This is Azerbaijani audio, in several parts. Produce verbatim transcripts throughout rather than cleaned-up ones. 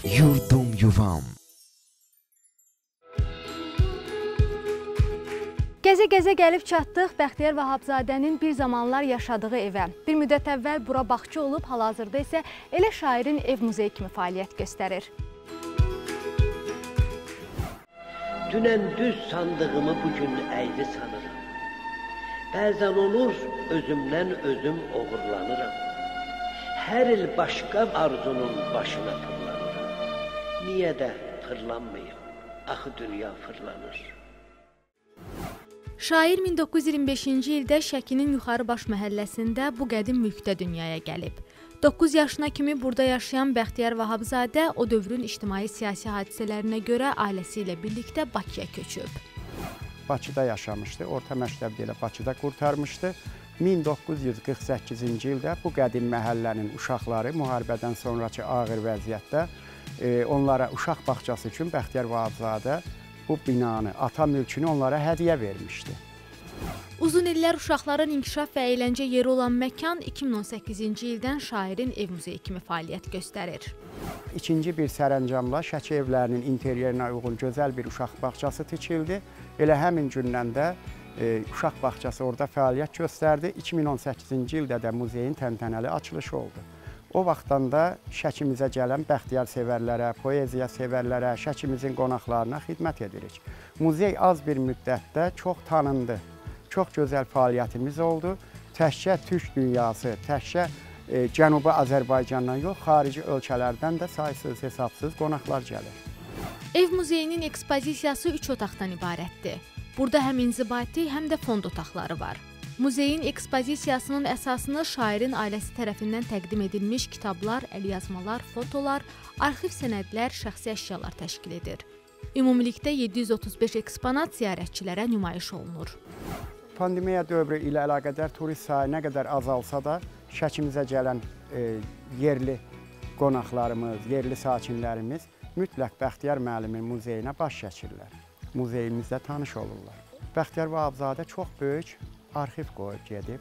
Yurdum yuvam. Gəzə-gəzə gəlib çatdıq Bəxtiyar Vahabzadənin bir zamanlar yaşadığı evə. Bir müddət əvvəl bura bağça olub, hal-hazırda isə elə şairin ev muzeyi kimi fəaliyyət göstərir. Dünən düz sandığımı bugün əyri sanırım. Bəzən olur özümdən özüm oğurlanırım. Hər il başqa arzunun başına fırlanırım. Niyə də fırlanmayım? Axı dünya fırlanır. Şair min doqquz yüz iyirmi beşinci ildə Şəkinin Yuxarıbaş məhəlləsində bu qədim mülkdə dünyaya gəlib. doqquz yaşına kimi burada yaşayan Bəxtiyar Vahabzadə o dövrün ictimai-siyasi hadisələrinə görə ailəsi ilə birlikdə Bakıya köçüb. Bakıda yaşamışdı, orta məktəbdə elə Bakıda qurtarmışdı. min doqquz yüz qırx səkkizinci ildə bu qədim məhəllənin uşaqları müharibədən sonraki ağır vəziyyətdə e, onlara uşaq bağçası üçün Bəxtiyar Vahabzadə bu binanı, ata mülkünü onlara hədiyyə vermişdi. Uzun illər uşaqların inkişaf və əyləncə yeri olan məkan iki min on səkkizinci ildən şairin ev muzeyi kimi fəaliyyət göstərir. İkinci bir sərəncamla Şəki evlərinin interyerinə uyğun gözəl bir uşaq bağçası tikildi. Elə həmin gündən də e, uşaq bağçası orada fəaliyyət göstərdi. iki min on səkkizinci ildə də muzeyin təntənəli açılışı oldu. O vaxtdan da Şəkimizə gələn Bəxtiyar sevərlərə, poeziya sevərlərə, Şəkimizin qonaqlarına xidmət edirik. Muzey az bir müddətdə çox tanındı. Çox gözəl fəaliyyətimiz oldu. Təkcə Türk dünyası, təkcə e, Cənubi Azərbaycandan yox, xarici ölkələrdən də saysız hesabsız qonaqlar gəlir. Ev muzeyinin ekspozisiyası üç otaqdan ibarətdir. Burada həm inzibati, həm də fond otaqları var. Muzeyin ekspozisiyasının əsasını şairin ailəsi tərəfindən təqdim edilmiş kitablar, əlyazmalar, fotolar, arxiv sənədlər, şəxsi əşyalar təşkil edir. Ümumilikdə yeddi yüz otuz beş eksponat ziyarətçilərə nümayiş olunur. Pandemiya dövrü ilə əlaqədar turist sayı nə qədər azalsa da, Şəkimizə gələn e, yerli qonaqlarımız, yerli sakinlərimiz mütləq Bəxtiyar müəllimin muzeyinə baş çəkirlər. Muzeyimizdə tanış olurlar. Bəxtiyar Vahabzadə çox böyük arxiv qoyub gedib,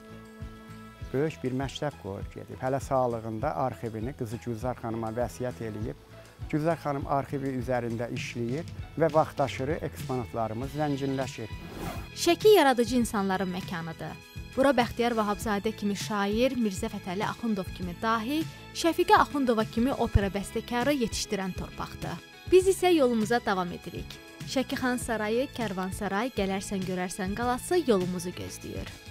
böyük bir məktəb qoyub gedib. Hələ sağlığında arxivini qızı Gülzar xanıma vəsiyyət eləyib. Gülzar xanım arxivi üzərində işləyir və vaxtaşırı eksponatlarımız zənginləşir. Şəki yaradıcı insanların məkanıdır. Bura Bəxtiyar Vahabzadə kimi şair, Mirzə Fətəli Axundov kimi dahi, Şəfiqə Axundova kimi opera bəstəkarı yetişdirən torpaqdır. Biz isə yolumuza davam edirik. Şəki Xan Sarayı, Kərvansaray, Gələrsən Görərsən qalası yolumuzu gözləyir.